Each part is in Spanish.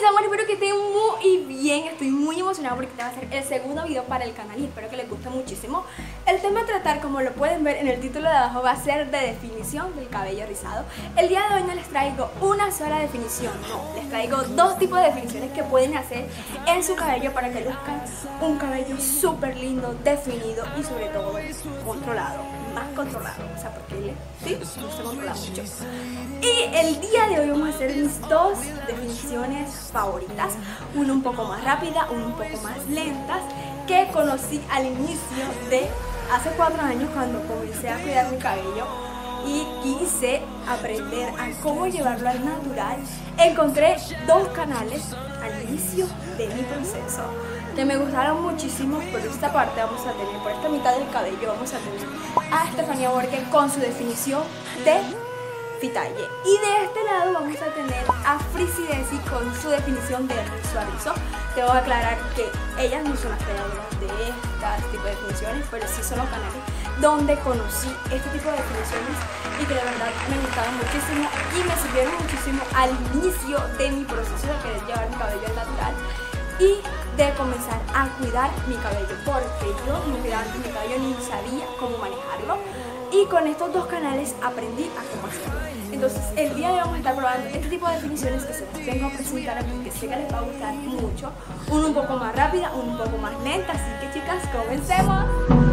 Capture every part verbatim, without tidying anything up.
mis amores, espero que estén muy bien. Estoy muy emocionada porque este va a ser el segundo video para el canal y espero que les guste muchísimo. El tema a tratar, como lo pueden ver en el título de abajo, va a ser de definición del cabello rizado. El día de hoy no les traigo una sola definición, no, les traigo dos tipos de definiciones que pueden hacer en su cabello para que luzcan un cabello súper lindo, definido y sobre todo controlado, más controlado, o sea, porque él sí, no se controla mucho. Y el día de hoy vamos a hacer mis dos definiciones favoritas, una un poco más rápida, una un poco más lentas, que conocí al inicio de hace cuatro años cuando comencé a cuidar mi cabello y quise aprender a cómo llevarlo al natural. Encontré dos canales al inicio de mi proceso que me gustaron muchísimo. Por esta parte vamos a tener, por esta mitad del cabello vamos a tener a Estefanía Borges con su definición de Fitalle, y de este lado vamos a tener a Frizzy Desi con su definición de rizo a rizo. Te voy a aclarar que ellas no son las creadoras de este tipo de definiciones, pero sí son los canales donde conocí este tipo de definiciones y que de verdad me gustaron muchísimo y me sirvieron muchísimo al inicio de mi proceso de querer llevar mi cabello al natural y de comenzar a cuidar mi cabello, porque yo no cuidaba mi cabello ni sabía cómo manejarlo, y con estos dos canales aprendí a cómo hacerlo. Entonces el día de hoy vamos a estar probando este tipo de definiciones que se las vengo a presentar aquí, que sé que les va a gustar mucho, una un poco más rápida, una un poco más lenta, así que chicas, comencemos.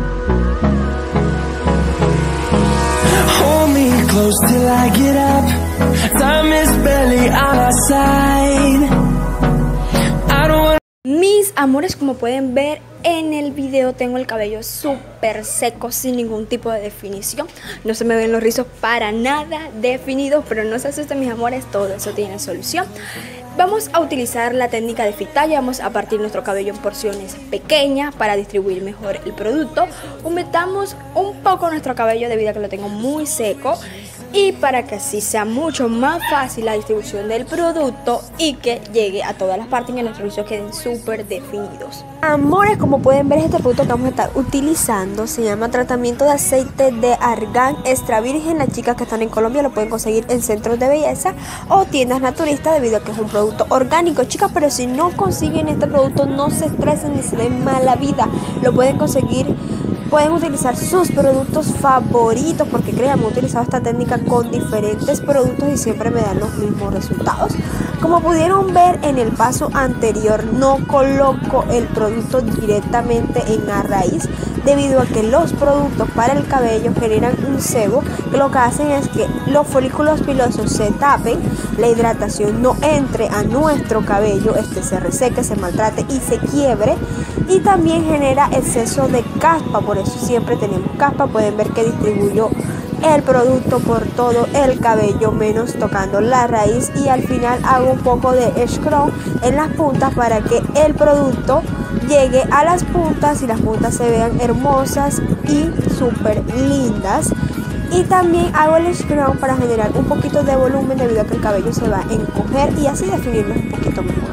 Hold me close till I get up. Time is barely on our side. I don't want. Mis amores, como pueden ver en el video, tengo el cabello súper seco, sin ningún tipo de definición. No se me ven los rizos para nada definidos, pero no se asusten mis amores, todo eso tiene solución. Vamos a utilizar la técnica de Fitalle. Vamos a partir nuestro cabello en porciones pequeñas para distribuir mejor el producto. Humectamos un poco nuestro cabello debido a que lo tengo muy seco, y para que así sea mucho más fácil la distribución del producto y que llegue a todas las partes y que nuestros rizos queden súper definidos. Amores, como pueden ver, este producto que vamos a estar utilizando se llama tratamiento de aceite de argán extra virgen. Las chicas que están en Colombia lo pueden conseguir en centros de belleza o tiendas naturistas debido a que es un producto orgánico, chicas. Pero si no consiguen este producto, no se estresen ni se den mala vida, lo pueden conseguir. Pueden utilizar sus productos favoritos, porque créanme, he utilizado esta técnica con diferentes productos y siempre me dan los mismos resultados. Como pudieron ver en el paso anterior, no coloco el producto directamente en la raíz debido a que los productos para el cabello generan un sebo que lo que hacen es que los folículos pilosos se tapen, la hidratación no entre a nuestro cabello, este se reseque, se maltrate y se quiebre, y también genera exceso de caspa. Por eso siempre tenemos caspa. Pueden ver que distribuyo el producto por todo el cabello menos tocando la raíz, y al final hago un poco de scrub en las puntas para que el producto llegue a las puntas y las puntas se vean hermosas y súper lindas. Y también hago el scrub para generar un poquito de volumen debido a que el cabello se va a encoger y así definirlo un poquito mejor.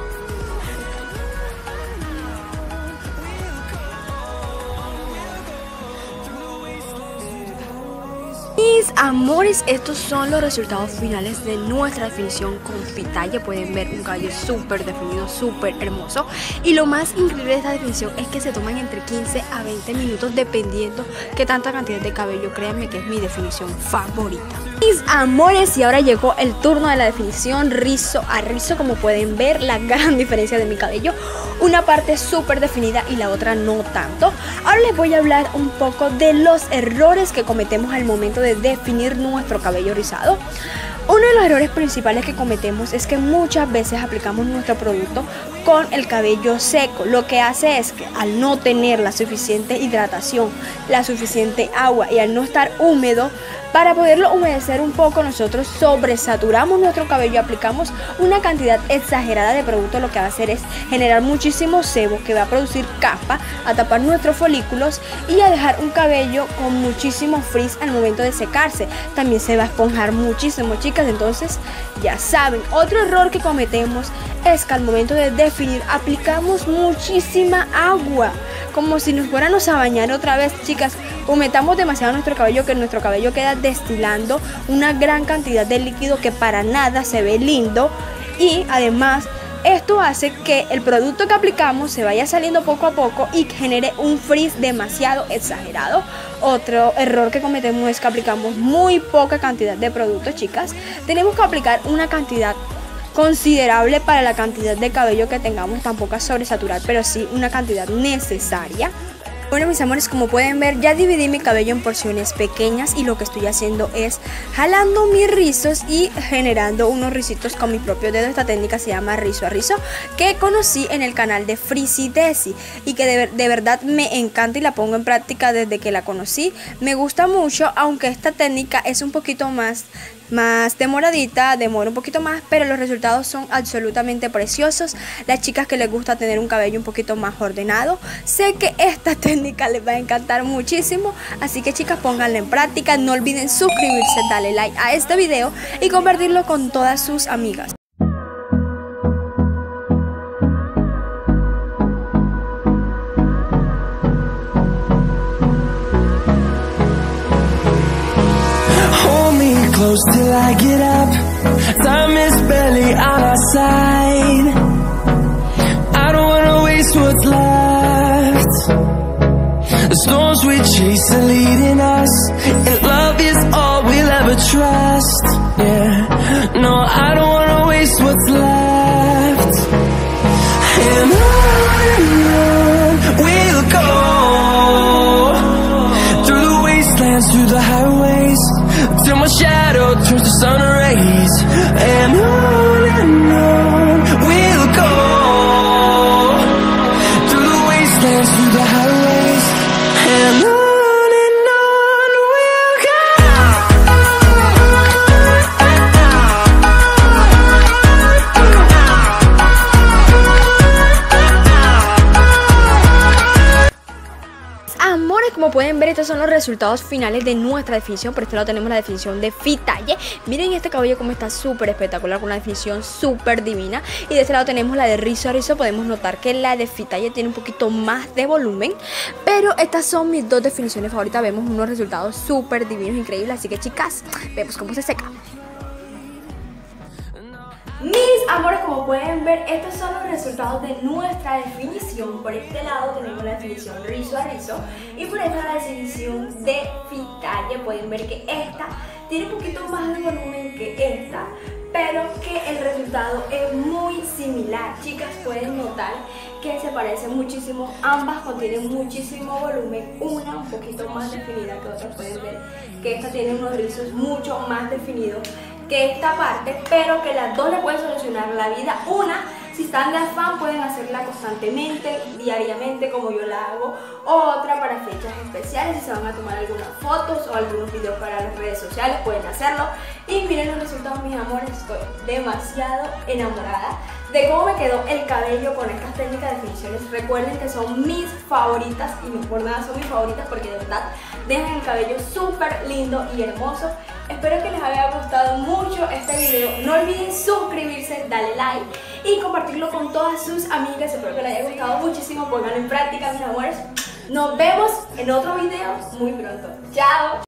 Mis amores, estos son los resultados finales de nuestra definición con Fitalle. Pueden ver un cabello súper definido, súper hermoso. Y lo más increíble de esta definición es que se toman entre quince a veinte minutos dependiendo qué tanta cantidad de cabello. Créanme que es mi definición favorita. Mis amores, y ahora llegó el turno de la definición rizo a rizo. Como pueden ver, la gran diferencia de mi cabello, una parte súper definida y la otra no tanto. Ahora les voy a hablar un poco de los errores que cometemos al momento de definir nuestro cabello rizado. Uno de los errores principales que cometemos es que muchas veces aplicamos nuestro producto con el cabello seco. Lo que hace es que al no tener la suficiente hidratación, la suficiente agua y al no estar húmedo, para poderlo humedecer un poco, nosotros sobresaturamos nuestro cabello, aplicamos una cantidad exagerada de producto. Lo que va a hacer es generar muchísimo sebo que va a producir caspa, a tapar nuestros folículos y a dejar un cabello con muchísimo frizz al momento de secarse. También se va a esponjar muchísimo, chicas. Entonces ya saben, otro error que cometemos es que al momento de definir aplicamos muchísima agua, como si nos fuéramos a bañar otra vez, chicas. Humectamos demasiado nuestro cabello, que nuestro cabello queda destilando una gran cantidad de líquido que para nada se ve lindo, y además Esto hace que el producto que aplicamos se vaya saliendo poco a poco y genere un frizz demasiado exagerado. Otro error que cometemos es que aplicamos muy poca cantidad de producto, chicas. Tenemos que aplicar una cantidad considerable para la cantidad de cabello que tengamos, tampoco a sobresaturar, pero sí una cantidad necesaria. Bueno, mis amores, como pueden ver, ya dividí mi cabello en porciones pequeñas y lo que estoy haciendo es jalando mis rizos y generando unos risitos con mi propio dedo. Esta técnica se llama rizo a rizo, que conocí en el canal de Frizzy Desi y que de, de verdad me encanta y la pongo en práctica desde que la conocí. Me gusta mucho, aunque esta técnica es un poquito más más demoradita, demora un poquito más, pero los resultados son absolutamente preciosos. Las chicas que les gusta tener un cabello un poquito más ordenado, sé que esta técnica les va a encantar muchísimo, así que chicas, pónganla en práctica. No olviden suscribirse, darle like a este video y compartirlo con todas sus amigas. Close till I get up. Time is barely on our side. I don't wanna waste what's left. The storms we chase are leading us, and love is all we'll ever trust. Yeah, no, I don't wanna waste what's left. And on and on we'll go, through the wastelands, through the highways, till my shadow turns to sun rays. And on and on we'll go, through the wastelands, through the highways. And on and on we'll go. Amores, como pueden ver, estos son los resultados finales de nuestra definición. Por este lado tenemos la definición de Fitalle. Miren este cabello como está súper espectacular, con una definición súper divina. Y de este lado tenemos la de rizo a rizo. Podemos notar que la de Fitalle tiene un poquito más de volumen, pero estas son mis dos definiciones favoritas. Vemos unos resultados súper divinos, increíbles. Así que chicas, vemos cómo se seca. Mis amores, como pueden ver, estos son los resultados de nuestra definición. Por este lado tenemos la definición rizo a rizo y por esta la definición de Fitalle. Pueden ver que esta tiene un poquito más de volumen que esta, pero que el resultado es muy similar. Chicas, pueden notar que se parecen muchísimo. Ambas contienen muchísimo volumen, una un poquito más definida que otra. Pueden ver que esta tiene unos rizos mucho más definidos que esta parte, pero que las dos le pueden solucionar la vida. Una, si están de afán, pueden hacerla constantemente, diariamente, como yo la hago. Otra, para fechas especiales, si se van a tomar algunas fotos o algunos videos para las redes sociales, pueden hacerlo. Y miren los resultados, mis amores, estoy demasiado enamorada de cómo me quedó el cabello con estas técnicas de definiciones. Recuerden que son mis favoritas y no por nada son mis favoritas, porque de verdad dejan el cabello súper lindo y hermoso. Espero que les haya gustado mucho este video. No olviden suscribirse, darle like y compartirlo con todas sus amigas. Espero que les haya gustado muchísimo. Pónganlo en práctica, mis amores. Nos vemos en otro video muy pronto. ¡Chao!